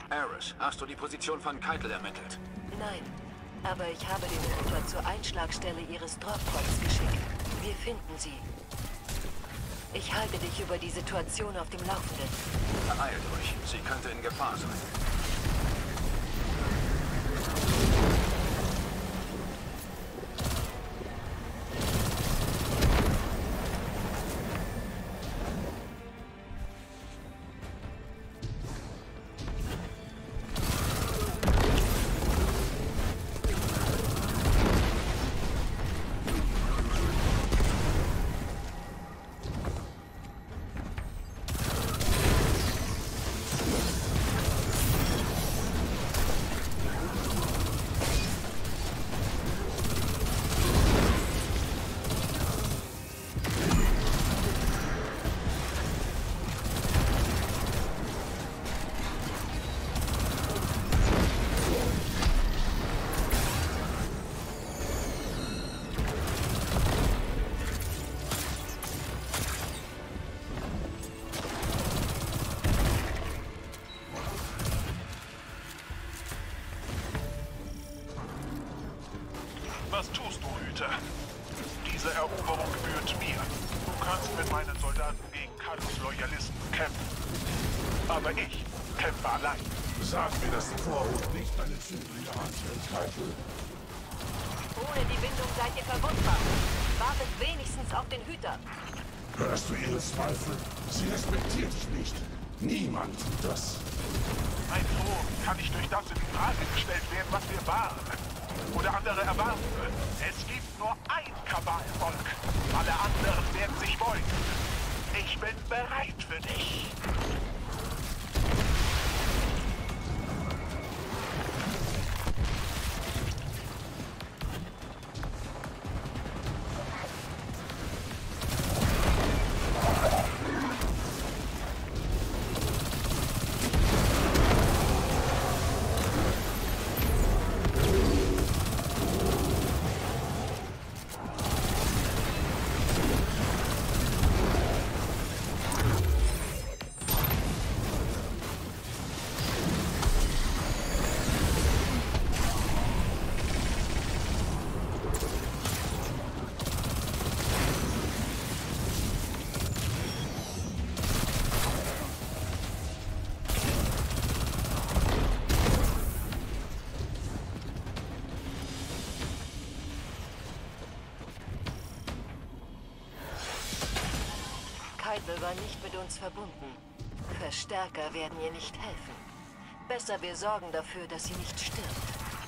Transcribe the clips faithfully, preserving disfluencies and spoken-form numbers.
Eris, hast du die Position von Keitel ermittelt? Nein, aber ich habe den Router zur Einschlagstelle Ihres Droppoints geschickt. Wir finden sie. Ich halte dich über die Situation auf dem Laufenden. Beeilt euch, sie könnte in Gefahr sein. Was tust du, Hüter? Diese Eroberung gebührt mir. Du kannst mit meinen Soldaten gegen Kalos Loyalisten kämpfen. Aber ich kämpfe allein. Sag mir, dass die Vorhut nicht eine zügige Hand hält, Keitel. Ohne die Bindung seid ihr verwundbar. Wartet wenigstens auf den Hüter. Hörst du ihre Zweifel? Sie respektiert dich nicht. Niemand tut das. Mein Thron kann nicht durch das in Frage gestellt werden, was wir waren. Oder andere erwarten. Es gibt nur ein Kabalvolk. Alle anderen werden sich beugen. Ich bin bereit für dich. Keitel war nicht mit uns verbunden. Verstärker werden ihr nicht helfen. Besser wir sorgen dafür, dass sie nicht stirbt.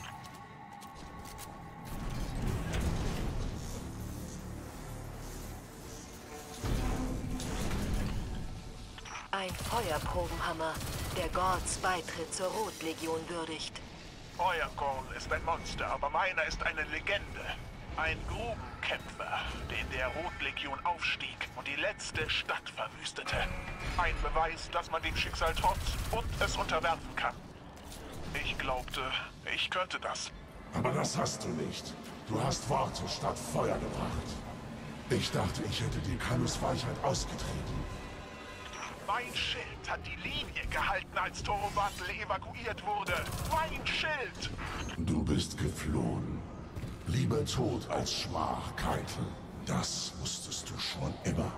Ein Feuerprobenhammer, der Gords Beitritt zur Rotlegion würdigt. Euer Gorn ist ein Monster, aber meiner ist eine Legende. Ein Grubenkämpfer, den der Rotlegion aufstieg und die letzte Stadt verwüstete. Ein Beweis, dass man dem Schicksal trotzt und es unterwerfen kann. Ich glaubte, ich könnte das. Aber das hast du nicht. Du hast Worte statt Feuer gebracht. Ich dachte, ich hätte die Kalos Weichheit ausgetrieben. Mein Schild hat die Linie gehalten, als Torobatl evakuiert wurde. Mein Schild! Du bist geflohen. Lieber tot als Schmach, Keitel. Das wusstest du schon immer.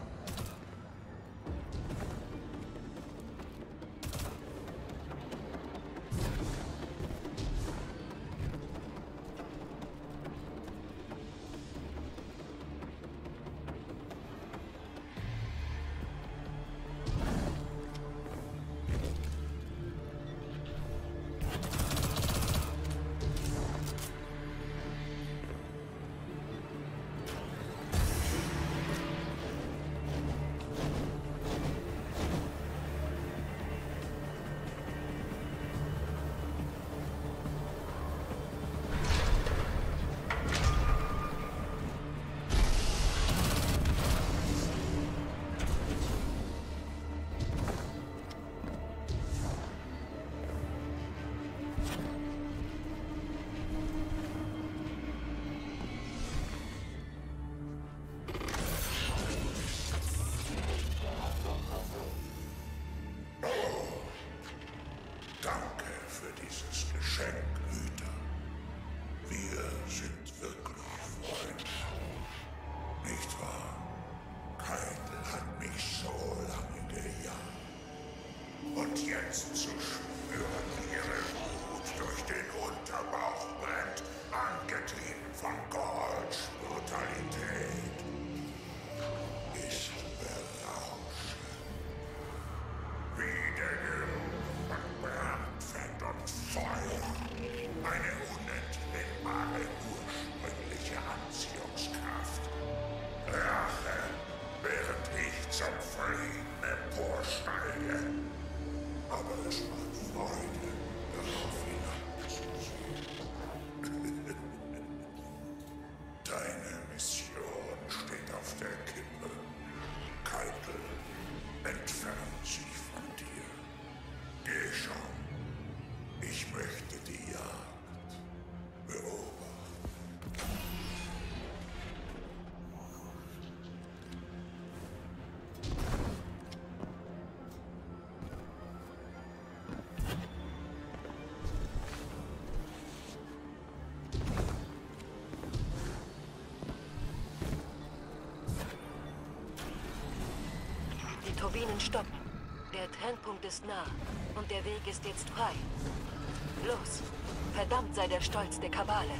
Maschinen stoppen. Der Trennpunkt ist nah und der Weg ist jetzt frei. Los, verdammt sei der Stolz der Kabale.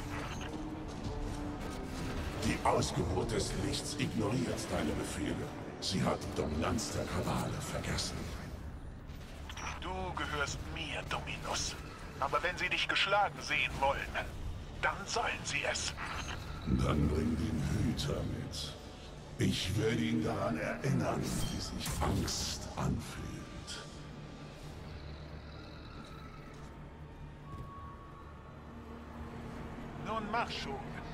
Die Ausgeburt des Lichts ignoriert deine Befehle. Sie hat die Dominanz der Kabale vergessen. Du gehörst mir, Dominus. Aber wenn sie dich geschlagen sehen wollen, dann sollen sie es. Dann bring den Hüter mit. Ich werde ihn daran erinnern, wie sich Angst anfühlt. Nun mach schon.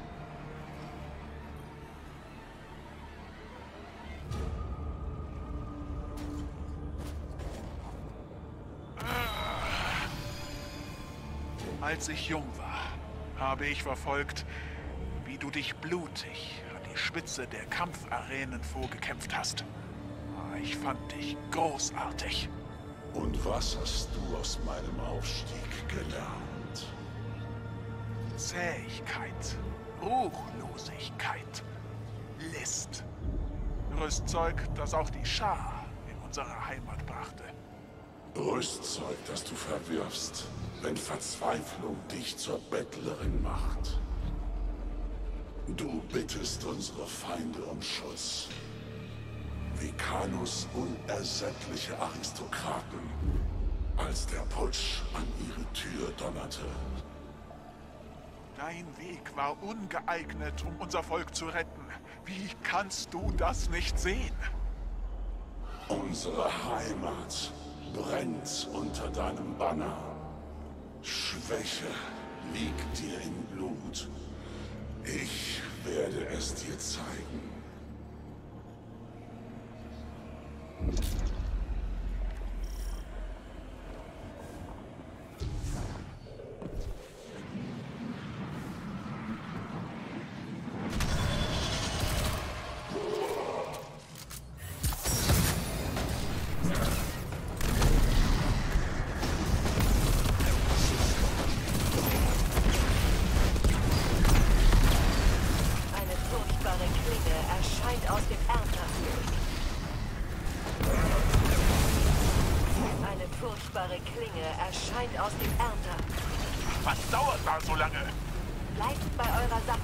Als ich jung war, habe ich verfolgt, wie du dich blutig an die Spitze der Kampfarenen vorgekämpft hast. Ich fand dich großartig. Und was hast du aus meinem Aufstieg gelernt? Zähigkeit, Ruchlosigkeit, List. Rüstzeug, das auch die Schar in unsere Heimat brachte. Rüstzeug, das du verwirfst, wenn Verzweiflung dich zur Bettlerin macht. Du bittest unsere Feinde um Schutz. Vikanus unersättliche Aristokraten, als der Putsch an ihre Tür donnerte. Dein Weg war ungeeignet, um unser Volk zu retten. Wie kannst du das nicht sehen? Unsere Heimat brennt unter deinem Banner. Schwäche liegt dir im Blut. Ich werde es dir zeigen. Klinge erscheint aus dem Ernter. Was dauert da so lange? Bleibt bei eurer Sache.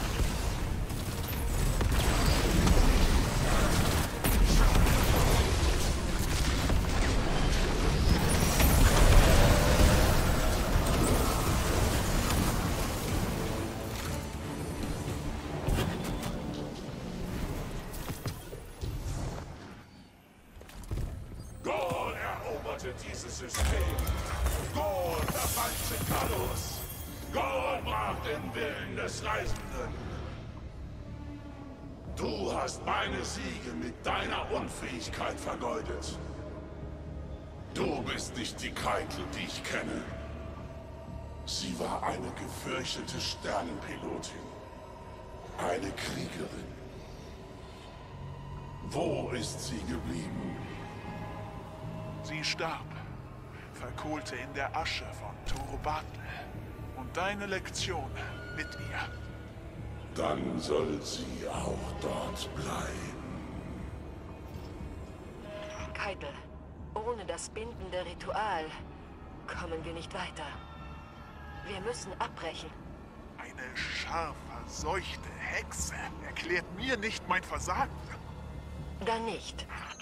Gor eroberte dieses System. Gor verfasste Kallus. Gor brach den Willen des Reisenden. Du hast meine Siege mit deiner Unfähigkeit vergeudet. Du bist nicht die Keitel, die ich kenne. Sie war eine gefürchtete Sternenpilotin. Eine Kriegerin. Wo ist sie geblieben? Sie starb, verkohlte in der Asche von Torobatl. Und deine Lektion mit ihr. Dann soll sie auch dort bleiben. Keitel, ohne das bindende Ritual kommen wir nicht weiter. Wir müssen abbrechen. Eine scharf verseuchte Hexe erklärt mir nicht mein Versagen. Dann nicht.